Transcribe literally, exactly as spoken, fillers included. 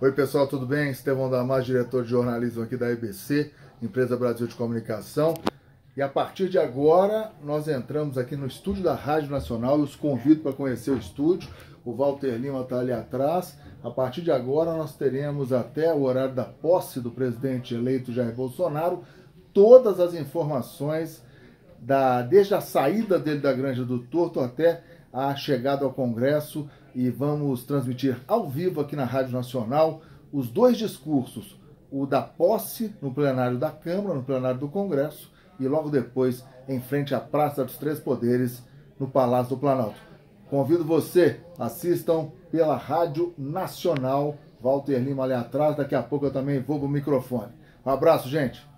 Oi pessoal, tudo bem? Estevão Damas, diretor de jornalismo aqui da E B C, Empresa Brasil de Comunicação. E a partir de agora, nós entramos aqui no estúdio da Rádio Nacional. Eu os convido para conhecer o estúdio. O Walter Lima está ali atrás. A partir de agora, nós teremos até o horário da posse do presidente eleito Jair Bolsonaro todas as informações, da, desde a saída dele da Granja do Torto até a chegada ao Congresso, e vamos transmitir ao vivo aqui na Rádio Nacional os dois discursos, o da posse no plenário da Câmara, no plenário do Congresso, e logo depois em frente à Praça dos Três Poderes, no Palácio do Planalto. Convido você, assistam pela Rádio Nacional. Walter Lima ali atrás, daqui a pouco eu também vou pro microfone. Um abraço, gente!